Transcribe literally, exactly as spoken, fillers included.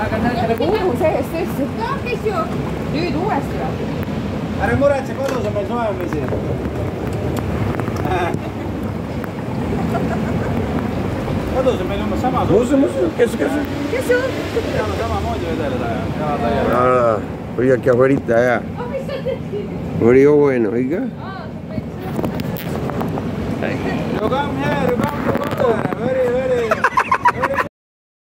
aga nagu uhu sees tõesti. Nüüd uuesti või? Ära muretse, kodus on meil soojamisi. Kodus on meil umbes sama suus. Kes, kes? Kes ju? Peame samamoodi vedeleda ja jalad laiali. Oiga, que ahorita ya. Murió bueno, oiga. You come here, you come to Kontavere, very, very